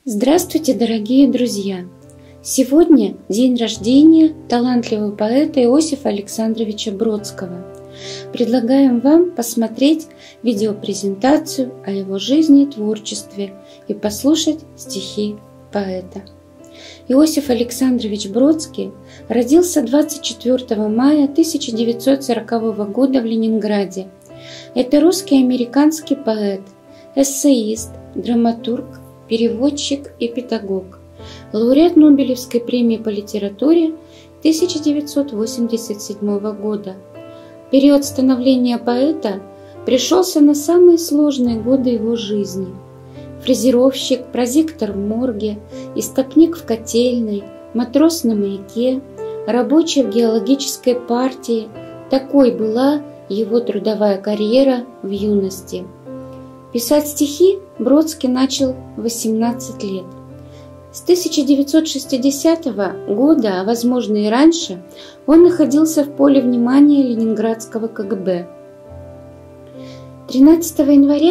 Здравствуйте, дорогие друзья! Сегодня день рождения талантливого поэта Иосифа Александровича Бродского. Предлагаем вам посмотреть видеопрезентацию о его жизни и творчестве и послушать стихи поэта. Иосиф Александрович Бродский родился 24 мая 1940 года в Ленинграде. Это русский американский поэт, эссеист, драматург, переводчик и педагог, лауреат Нобелевской премии по литературе 1987 года. Период становления поэта пришелся на самые сложные годы его жизни. Фрезеровщик, прозектор в морге, истопник в котельной, матрос на маяке, рабочий в геологической партии – такой была его трудовая карьера в юности. Писать стихи Бродский начал в 18 лет. С 1960 года, а возможно и раньше, он находился в поле внимания ленинградского КГБ. 13 января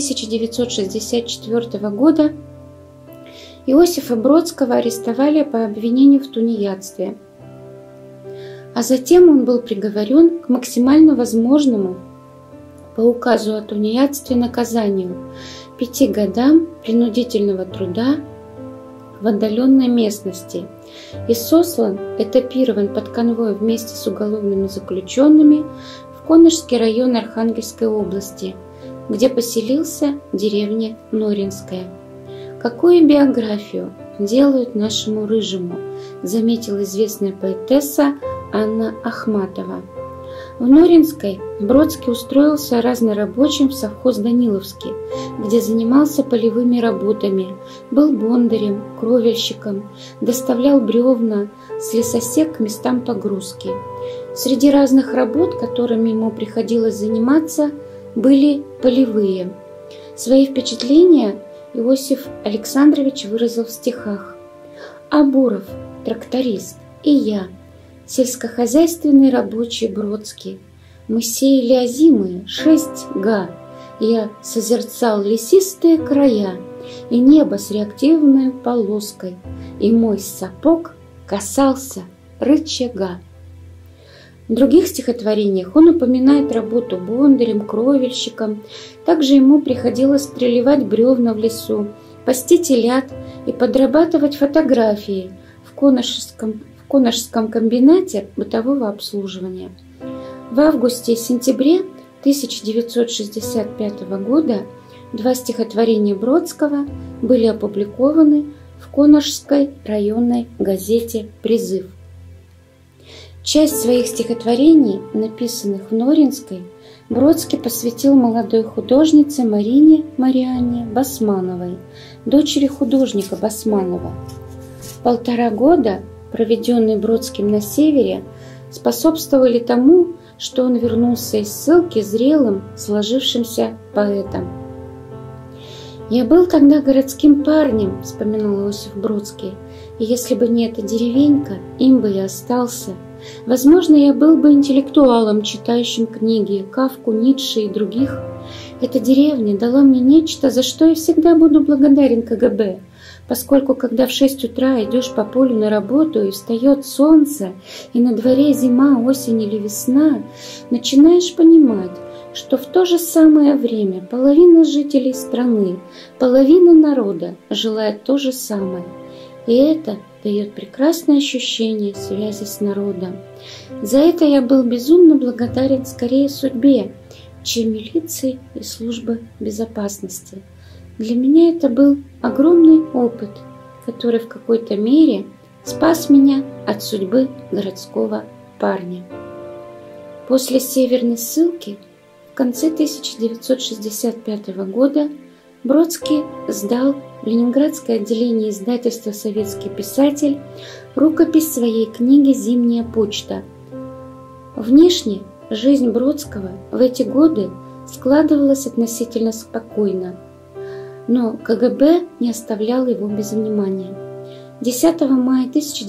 1964 года Иосифа Бродского арестовали по обвинению в тунеядстве, а затем он был приговорен к максимально возможному по указу о тунеядстве наказанию 5 годам принудительного труда в отдаленной местности и сослан, этапирован под конвой вместе с уголовными заключенными в Конышский район Архангельской области, где поселился в деревне Норинская. Какую биографию делают нашему рыжему, заметила известная поэтесса Анна Ахматова. В Норинской Бродский устроился разнорабочим в совхоз Даниловский, где занимался полевыми работами, был бондарем, кровельщиком, доставлял бревна с лесосек к местам погрузки. Среди разных работ, которыми ему приходилось заниматься, были полевые. Свои впечатления Иосиф Александрович выразил в стихах. «Абуров, тракторист, и я, сельскохозяйственный рабочий Бродский. Мы сеяли озимые 6 га. Я созерцал лесистые края и небо с реактивной полоской, и мой сапог касался рычага». В других стихотворениях он упоминает работу бондарем, кровельщиком. Также ему приходилось преливать бревна в лесу, пасти телят и подрабатывать фотографией в Конышском комбинате бытового обслуживания. В августе и сентябре 1965 года 2 стихотворения Бродского были опубликованы в Конышской районной газете «Призыв». Часть своих стихотворений, написанных в Норинской, Бродский посвятил молодой художнице Марианне Басмановой, дочери художника Басманова. 1,5 года, проведенные Бродским на севере, способствовали тому, что он вернулся из ссылки зрелым, сложившимся поэтом. «Я был тогда городским парнем», — вспоминал Иосиф Бродский, «и если бы не эта деревенька, им бы и остался. Возможно, я был бы интеллектуалом, читающим книги Кафку, Ницше и других. Эта деревня дала мне нечто, за что я всегда буду благодарен КГБ, поскольку когда в 6 утра идешь по полю на работу и встает солнце, и на дворе зима, осень или весна, начинаешь понимать, что в то же самое время половина жителей страны, половина народа желает то же самое. И это дает прекрасное ощущение связи с народом. За это я был безумно благодарен скорее судьбе, чем милиции и службе безопасности. Для меня это был огромный опыт, который в какой-то мере спас меня от судьбы городского парня». После северной ссылки в конце 1965 года Бродский сдал в Ленинградское отделение издательства «Советский писатель» рукопись своей книги «Зимняя почта». Внешне жизнь Бродского в эти годы складывалась относительно спокойно, но КГБ не оставлял его без внимания. 10 мая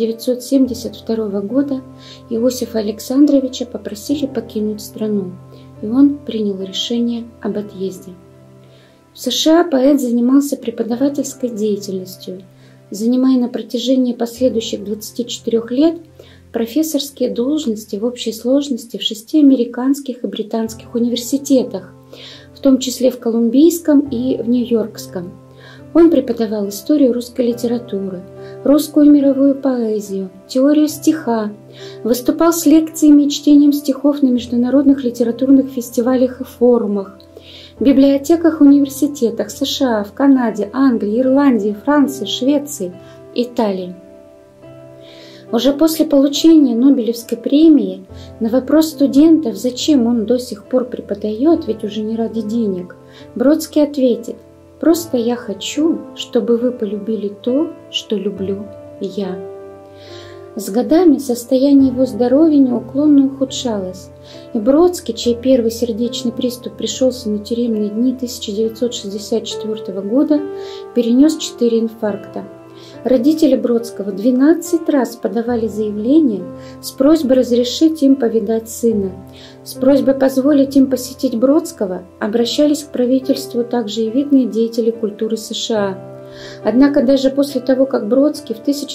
1972 года Иосифа Александровича попросили покинуть страну, и он принял решение об отъезде. В В США поэт занимался преподавательской деятельностью, занимая на протяжении последующих 24 лет профессорские должности в общей сложности в 6 американских и британских университетах, в том числе в Колумбийском и в Нью-Йоркском. Он преподавал историю русской литературы, русскую мировую поэзию, теорию стиха, выступал с лекциями и чтением стихов на международных литературных фестивалях и форумах, в библиотеках и университетах США, в Канаде, Англии, Ирландии, Франции, Швеции, Италии. Уже после получения Нобелевской премии на вопрос студентов, зачем он до сих пор преподает, ведь уже не ради денег, Бродский ответит: «Просто я хочу, чтобы вы полюбили то, что люблю я». С годами состояние его здоровья неуклонно ухудшалось, и Бродский, чей первый сердечный приступ пришелся на тюремные дни 1964 года, перенес 4 инфаркта. Родители Бродского 12 раз подавали заявление с просьбой разрешить им повидать сына. С просьбой позволить им посетить Бродского обращались к правительству также и видные деятели культуры США. Однако даже после того, как Бродский в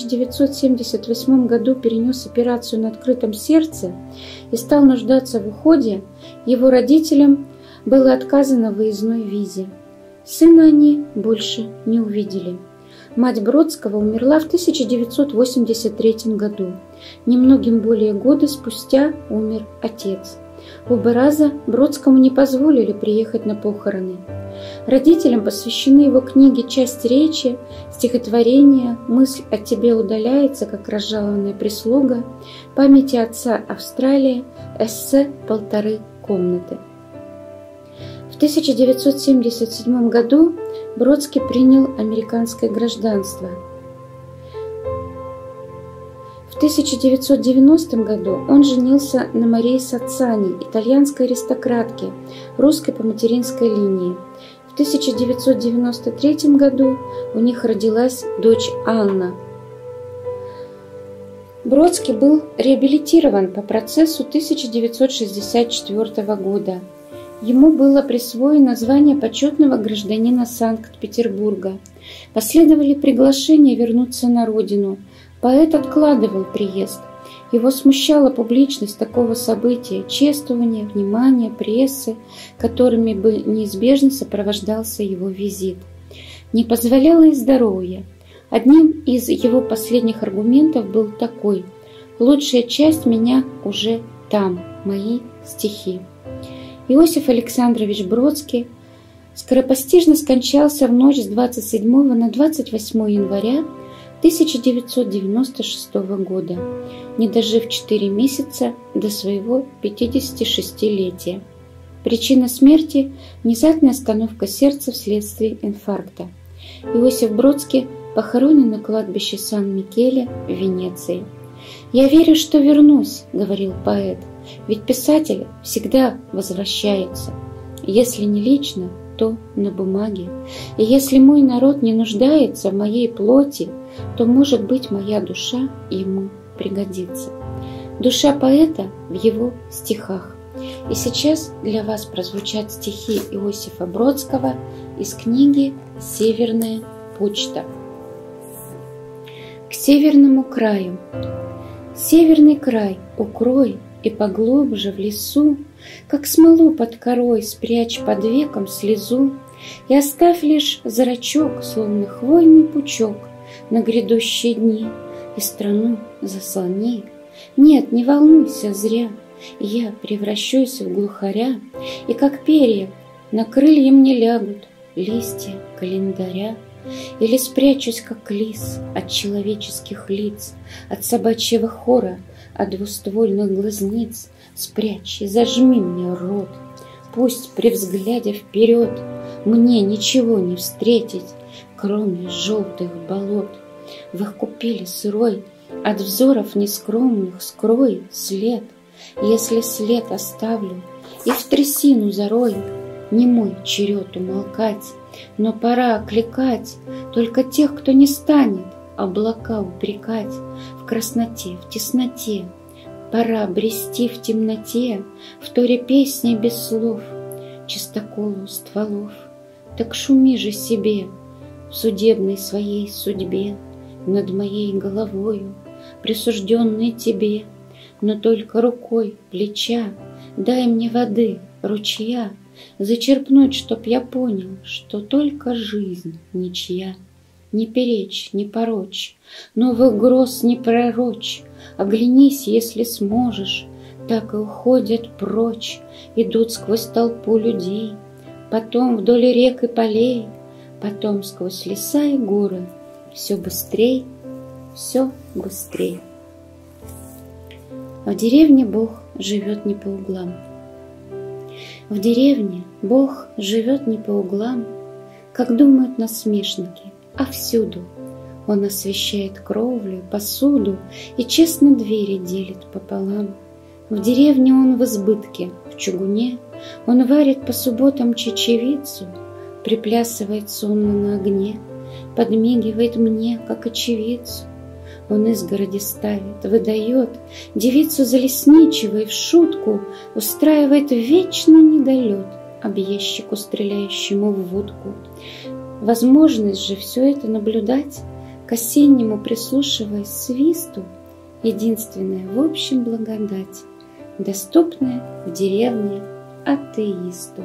1978 году перенес операцию на открытом сердце и стал нуждаться в уходе, его родителям было отказано в выездной визе. Сына они больше не увидели. Мать Бродского умерла в 1983 году. Немногим более года спустя умер отец. Оба раза Бродскому не позволили приехать на похороны. Родителям посвящены его книги «Часть речи», стихотворения «Мысль о тебе удаляется, как разжалованная прислуга», «Памяти отца Австралия», эссе «Полторы комнаты». В 1977 году Бродский принял американское гражданство. В 1990 году он женился на Марии Сацани, итальянской аристократке, русской по материнской линии. В 1993 году у них родилась дочь Анна. Бродский был реабилитирован по процессу 1964 года. Ему было присвоено звание почетного гражданина Санкт-Петербурга. Последовали приглашения вернуться на родину. Поэт откладывал приезд. Его смущала публичность такого события, чествование, внимание прессы, которыми бы неизбежно сопровождался его визит. Не позволяло и здоровье. Одним из его последних аргументов был такой: «Лучшая часть меня уже там, мои стихи». Иосиф Александрович Бродский скоропостижно скончался в ночь с 27 на 28 января 1996 года, не дожив 4 месяца до своего 56-летия. Причина смерти – внезапная остановка сердца вследствие инфаркта. Иосиф Бродский похоронен на кладбище Сан-Микеле в Венеции. «Я верю, что вернусь», — говорил поэт, — «ведь писатель всегда возвращается, если не лично, то на бумаге. И если мой народ не нуждается в моей плоти, то, может быть, моя душа ему пригодится». Душа поэта в его стихах. И сейчас для вас прозвучат стихи Иосифа Бродского из книги «Северная почта». К северному краю. Северный край укрой и поглубже в лесу, как смолу под корой спрячь под веком слезу, и оставь лишь зрачок, словно хвойный пучок, на грядущие дни, и страну заслони. Нет, не волнуйся зря, я превращусь в глухаря, и как перья на крылья мне лягут листья календаря. Или спрячусь, как лис, от человеческих лиц, от собачьего хора, от двуствольных глазниц. Спрячь и зажми мне рот, пусть при взгляде вперед мне ничего не встретить, кроме желтых болот. В их купели сырой от взоров нескромных скрой след. Если след оставлю и в трясину зарою, не мой черед умолкать, но пора окликать только тех, кто не станет облака упрекать в красноте, в тесноте. Пора брести в темноте, вторя песни без слов, чистоколу стволов. так шуми же себе в судебной своей судьбе над моей головою, присужденной тебе, но только рукой плеча дай мне воды, ручья, зачерпнуть, чтоб я понял, что только жизнь ничья. Не перечь, не порочь, новых гроз не пророчь, оглянись, если сможешь, так и уходят прочь, идут сквозь толпу людей, потом вдоль рек и полей, потом сквозь леса и горы, все быстрей, все быстрее. В деревне Бог живет не по углам. В деревне Бог живет не по углам, как думают насмешники, а всюду. Он освещает кровлю, посуду и честно двери делит пополам. В деревне он в избытке, в чугуне, он варит по субботам чечевицу, приплясывает сонно на огне, подмигивает мне, как очевидцу. Он изгороди ставит, выдает, девицу залесничивая в шутку, устраивает вечный недолет объездчику, стреляющему в водку. Возможность же все это наблюдать, к осеннему прислушиваясь свисту, единственная в общем благодать, доступная в деревне атеисту.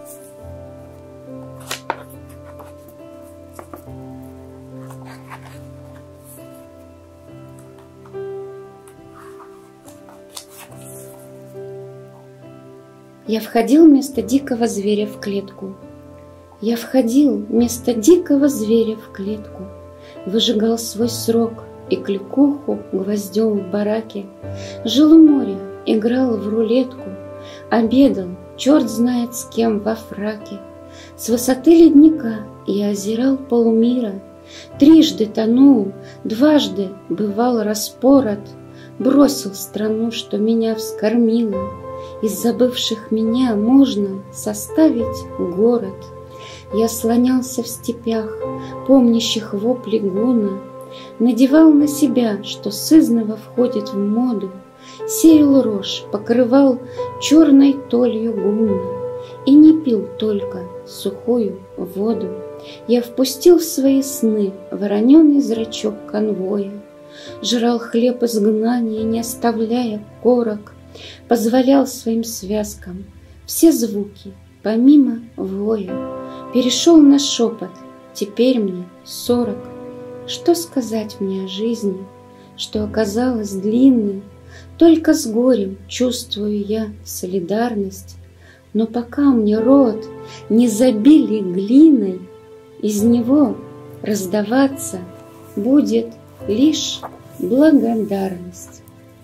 Я входил вместо дикого зверя в клетку. Я входил вместо дикого зверя в клетку, выжигал свой срок и клюкуху гвоздем в бараке, жил у моря, играл в рулетку, обедал, черт знает с кем во фраке. С высоты ледника я озирал полмира, трижды тонул, дважды бывал распорот, бросил страну, что меня вскормила. Из забывших меня можно составить город. Я слонялся в степях, помнящих вопли гуна, надевал на себя, что сызнова входит в моду, сеял рожь, покрывал черной толью гуна и не пил только сухую воду. Я впустил в свои сны вороненый зрачок конвоя, жрал хлеб изгнания, не оставляя корок, позволял своим связкам все звуки, помимо воя. Перешел на шепот, теперь мне 40. Что сказать мне о жизни, что оказалась длинной? Только с горем чувствую я солидарность. Но пока мне рот не забили глиной, из него раздаваться будет лишь благодарность.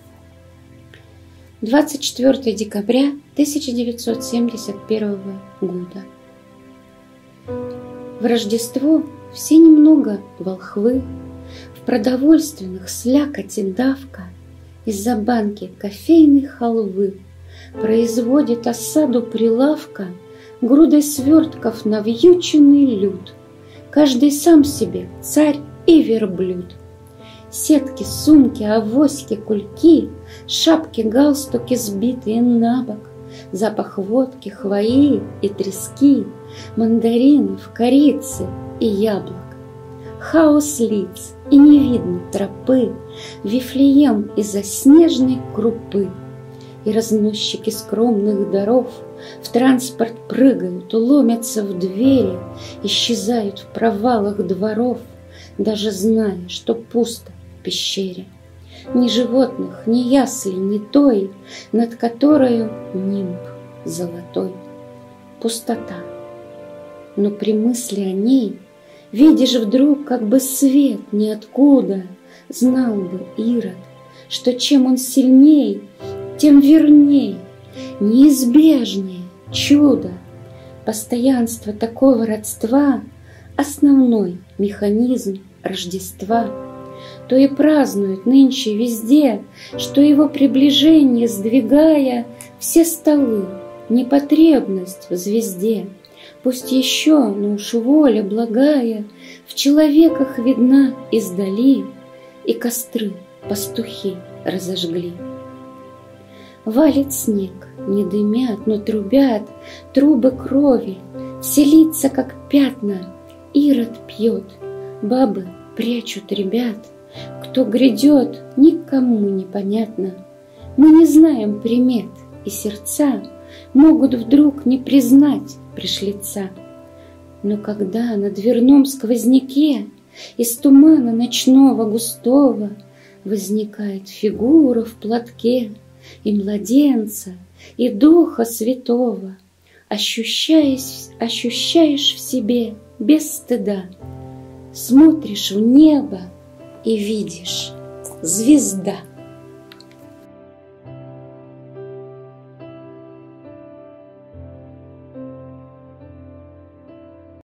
24 декабря 1971 года. В Рождество все немного волхвы, в продовольственных слякоть и давка, из-за банки кофейной халвы производит осаду прилавка грудой свертков навьюченный люд, каждый сам себе царь и верблюд. Сетки, сумки, авоськи, кульки, шапки, галстуки сбитые на бок, запах водки, хвои и трески, мандаринов, корицы и яблок. Хаос лиц, и не видно тропы, Вифлеем из-за снежной крупы. И разносчики скромных даров в транспорт прыгают, ломятся в двери, исчезают в провалах дворов, даже зная, что пусто в пещере. Ни животных, ни ясли, ни той, над которою нимб золотой. Пустота. Но при мысли о ней видишь вдруг как бы свет ниоткуда. Знал бы Ирод, что чем он сильней, тем верней, неизбежнее чудо. Постоянство такого родства — основной механизм Рождества. То и празднуют нынче везде, что его приближение, сдвигая все столы, непотребность в звезде. Пусть еще, но уж воля благая в человеках видна издали, и костры пастухи разожгли. Валит снег, не дымят, но трубят трубы крови, в Селится, как пятна, Ирод пьет, бабы прячут ребят. Кто грядет, никому непонятно. Мы не знаем примет, и сердца могут вдруг не признать пришлица. Но когда на дверном сквозняке из тумана ночного густого возникает фигура в платке, и младенца, и Духа Святого, ощущаешь в себе без стыда, смотришь в небо и видишь — звезда.